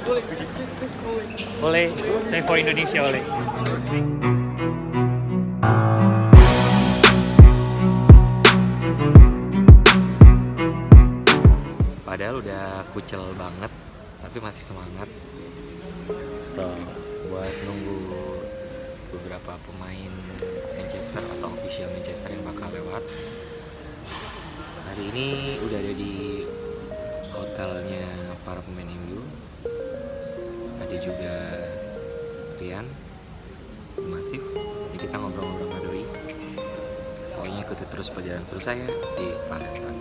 Oleh, save for Indonesia, oleh. Padahal udah kucel banget, tapi masih semangat. Tuh, buat nunggu beberapa pemain Manchester atau official Manchester yang bakal lewat. Hari ini udah ada di hotelnya para pemain MU. Ada juga Rian, Masif. Jadi kita ngobrol-ngobrol sama Doi. Pokoknya ikuti terus perjalanan seru saya di Palembang.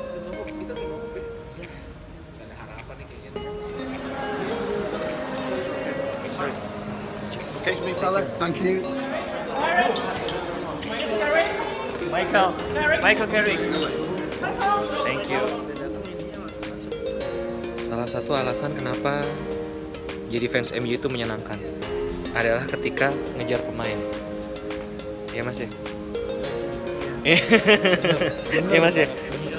Catch me, fella. Thank you. Michael Carrick. Thank you. Salah satu alasan kenapa jadi fans MU itu menyenangkan adalah ketika ngejar pemain. Iya Mas ya? Iya Mas ya?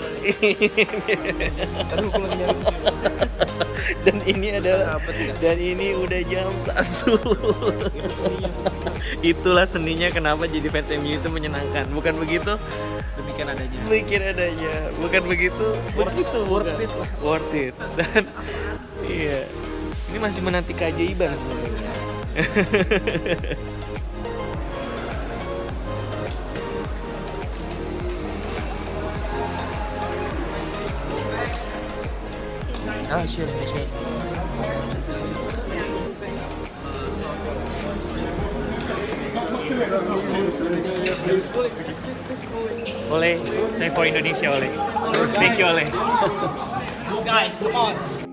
Dan ini udah jam 1. Itulah seninya kenapa jadi fans MU itu menyenangkan. Bukan begitu? Demikian adanya. Bukan begitu? Worth it. Dan iya. Ini masih menanti keajaiban sebenarnya. Sure. Oleh, save for Indonesia, oleh. Thank you, oleh. Guys, come on.